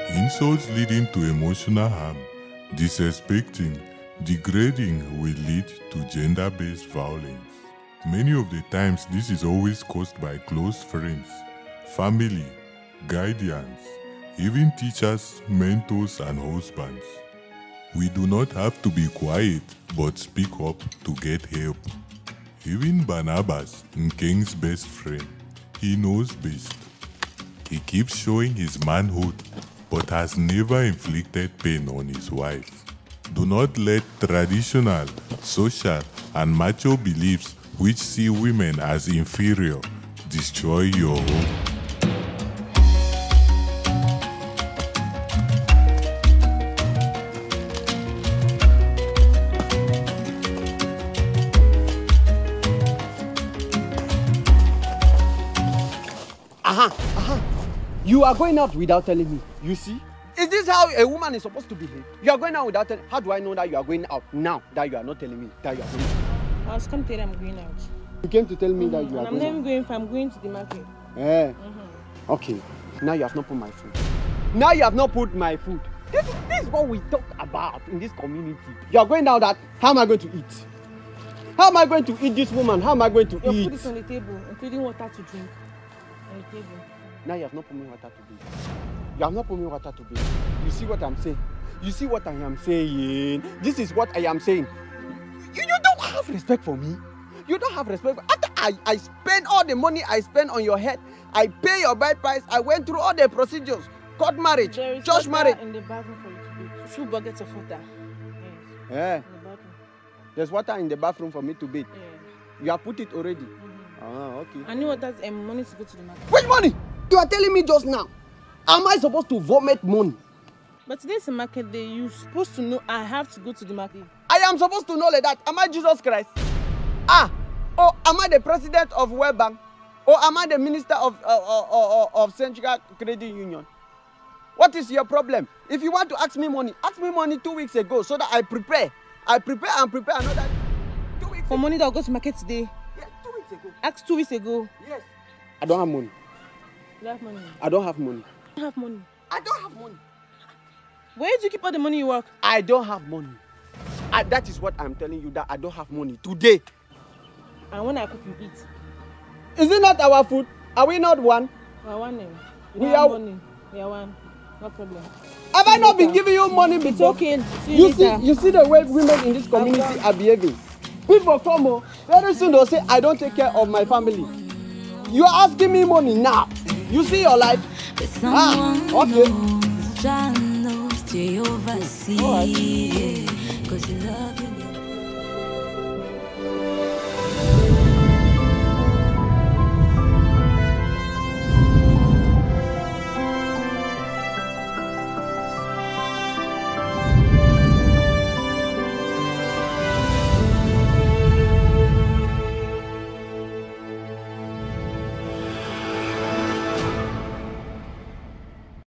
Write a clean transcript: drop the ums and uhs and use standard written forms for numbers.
Insults leading to emotional harm, disrespecting, degrading will lead to gender-based violence. Many of the times this is always caused by close friends, family, guardians, even teachers, mentors and husbands. We do not have to be quiet but speak up to get help. Even Barnabas, Nkeng's best friend, he knows best. He keeps showing his manhood but has never inflicted pain on his wife. Do not let traditional, social and macho beliefs which see women as inferior destroy your home. You are going out without telling me. You see? Is this how a woman is supposed to behave? You are going out without telling me. How do I know that you are going out now that you are not telling me that you are going out? I was come to tell you I'm going out. You came to tell me that you are and I'm going never going if I'm going to the market. Okay. Now you have not put my food. Now you have not put my food. This is what we talk about in this community. You are going out that, how am I going to eat? How am I going to eat this woman? How am I going to eat? Your food is on the table, including water to drink. On the table. Now you have not put me water to bathe. You have not put me water to bathe. You see what I'm saying? You see what I am saying? This is what I am saying. You don't have respect for me. You don't have respect for me. After I spend all the money I spend on your head, I pay your bride price, I went through all the procedures, court marriage, church marriage. In the bathroom for you to bathe. 2 buckets of water. Yes. Yeah. In the bathroom. There's water in the bathroom for me to bathe. Yeah. You have put it already. Okay. I knew what that's money to go to the market. Which money? You are telling me just now. Am I supposed to vomit money? But today's a market day. You're supposed to know I have to go to the market. I am supposed to know like that. Am I Jesus Christ? Or am I the president of World Bank? Or am I the minister of Central Credit Union? What is your problem? If you want to ask me money 2 weeks ago so that I prepare. I prepare another 2 weeks ago. For money that will go to market today? Yes, 2 weeks ago. Ask 2 weeks ago. Yes. I don't have money. You don't have money? I don't have money. You don't have money? I don't have money. Where did you keep all the money you work? I don't have money. That is what I'm telling you, that I don't have money today. And when I cook, you eat. Is it not our food? Are we not one? We are one. We are money. We are one. No problem. Have I not been giving you money before? It's okay. You see the way women in this community are behaving. People come, very soon they'll say, I don't take care of my family. You are asking me money now. You see your life? Okay. Stay overseas. Cause you love you.